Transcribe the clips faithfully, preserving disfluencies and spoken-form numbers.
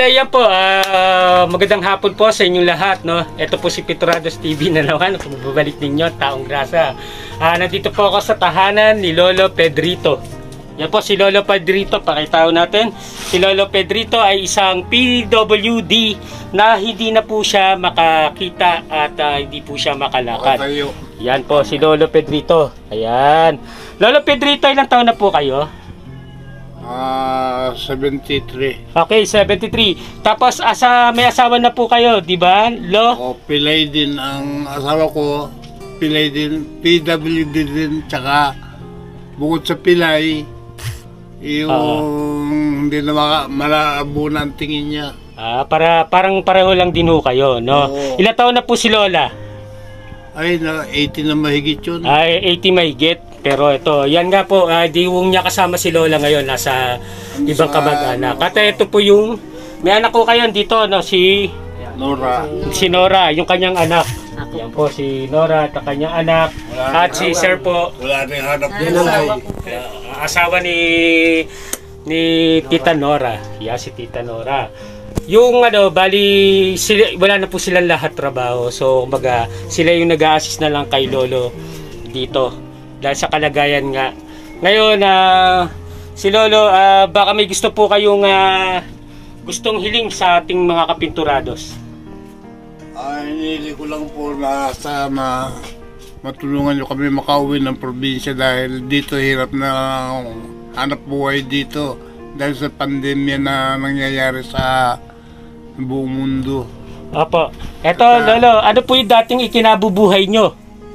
yan po, uh, magandang hapon po sa inyong lahat, no? Ito po si Pinturados T V na naman, kung babalik ninyo, taong grasa. Uh, nandito po ako sa tahanan ni Lolo Pedrito. Yan po si Lolo Pedrito, pakitao natin. Si Lolo Pedrito ay isang P W D na hindi na po siya makakita at uh, hindi po siya makalakad. Yan po si Lolo Pedrito. Ayan. Lolo Pedrito, ilang taon na po kayo? Ah, uh, seventy-three. Okay, seventy-three. Tapos asa may asawa na po kayo, di ba, Lo? O, pilay din ang asawa ko. Pilay din, P W D din, tsaka bukod sa pilay, yung uh, hindi na maka, malabo na ang tingin niya. Ah, para parang pareho lang din ho kayo, no? Oo. Ilang taon na po si Lola? Ay, na eighty na mahigit yun. Ay, eighty mahigit. Pero ito, yan nga po, uh, di huwag niya kasama si Lola ngayon, nasa ibang kamag-anak. At ito po yung, may anak ko kayo dito, no, si Nora. Si Nora, yung kanyang anak. Yan po, si Nora at kanyang anak. Wala at si Sir po. Wala rin hanap buhay. Uh, asawa ni ni Tita Nora. Yeah, si Tita Nora. Yung ano, bali, sila, wala na po silang lahat trabaho. So, kumbaga, sila yung nag-a-assist na lang kay Lolo dito. Dahil sa kalagayan nga. Ngayon, uh, si Lolo, uh, baka may gusto po kayong uh, gustong hiling sa ating mga kapinturados. Ay, hinili ko lang po na sana matulungan nyo kami makauwi ng probinsya dahil dito hirap na hanap buhay dito. Dahil sa pandemya na nangyayari sa buong mundo. Opo. Eto, Lolo, ano po yung dating ikinabubuhay nyo?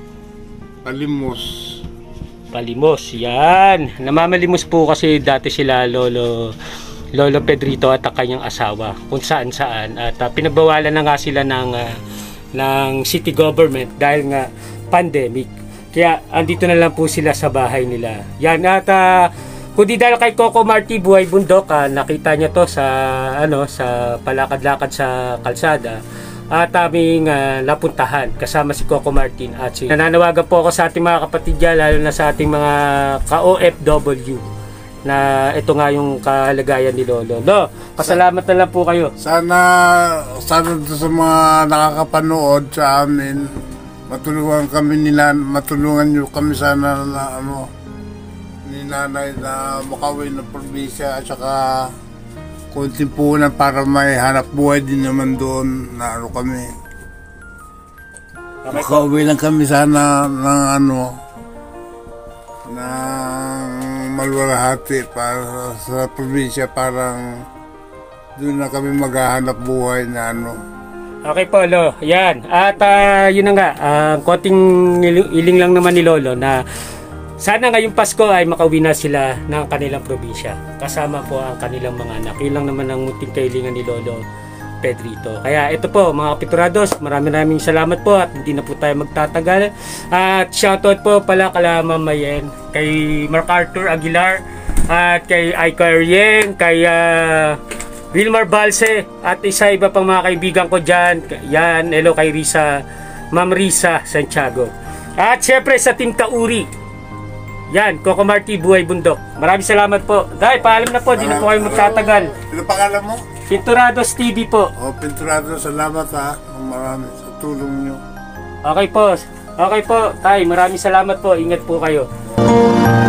Palimos. Palimos, yan. Namamalimos po kasi dati sila Lolo Lolo Pedrito at ang kanyang asawa kung saan saan at uh, pinagbawalan na nga sila ng uh, ng city government dahil nga pandemic. Kaya andito na lang po sila sa bahay nila. Yan at uh, kung di dahil kay Coco Marti Buhay Bundok, uh, nakita niya to sa ano sa palakad-lakad sa kalsada. At aming uh, napuntahan kasama si Coco Martin at si nananawagan po ako sa ating mga kapatid dyan, lalo na sa ating mga ka-O F W na ito nga yung kalagayan ni Lolo. Lo, pasalamat na lang po kayo. Sana, sana sa mga nakakapanood sa amin, matulungan kami nila, matulungan nyo kami sana na ano, ni nanay na makauwi ng probinsya at saka konting puhunan para may hanap buhay din naman doon na ano kami. Makauwi lang kami sana ng ano, ng malwalhati para sa probinsya, parang doon na kami maghahanap buhay na ano. Okay po, Lo. Yan. At uh, yun na nga, uh, konting iling lang naman ni Lolo na sana ngayong Pasko ay makauwi na sila ng kanilang probinsya. Kasama po ang kanilang mga anak. Yun lang naman ang munting kailangan ni Lolo Pedrito. Kaya ito po mga kapinturados, maraming maraming salamat po at hindi na po tayo magtatagal. At shoutout po pala kala Mamayen, kay MacArthur Aguilar, at kay Aika Rieng, kay uh, Wilmar Balse, at isa iba pang mga kaibigan ko dyan. Yan, hello kay Risa, Ma'am Risa Santiago. At syempre sa Team Kauri. Yan, Coco Marti Buhay Bundok. Maraming salamat po. Dahil paalam na po, di na po kayo magtatagal. Ano pangalan mo? Pinturados T V po. O, Pinturados, salamat ha. Marami sa tulong nyo. Okay po. Okay po, tay. Maraming salamat po. Ingat po kayo.